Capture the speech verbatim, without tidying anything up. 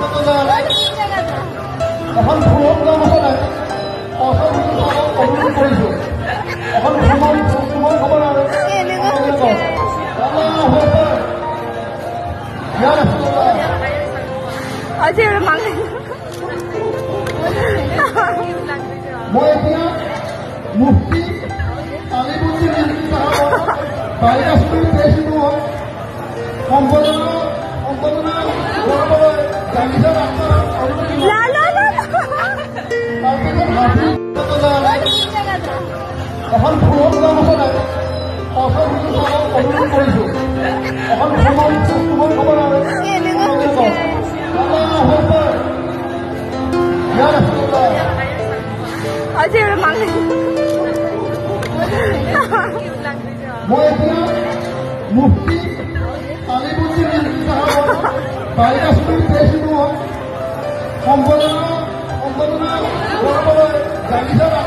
এখন ভ্ৰমণ নামতে অনুৰোধ কৰিছো এখন ভ্ৰমণ ভ্ৰমণ হ'ব আৰু মই এতিয়া মুফতি আলিমুদ্দিন চাহাবৰ বাইকাস্কুল প্ৰেছিডেণ্ট হয় সম্পাদনা সম্পাদনা কৰিবলৈ জানিছে এখন ভ্ৰমণ নামতে অনুৰোধ কৰিছো এখন ভ্ৰমণ ভ্ৰমণ হ'ব আৰু মই এতিয়া মুফতি আলিমুদ্দিন চাহাবৰ বাইকাস্কুল প্ৰেছিডেণ্ট হয় সম্পাদনা সম্পাদনা কৰিবলৈ জানিছে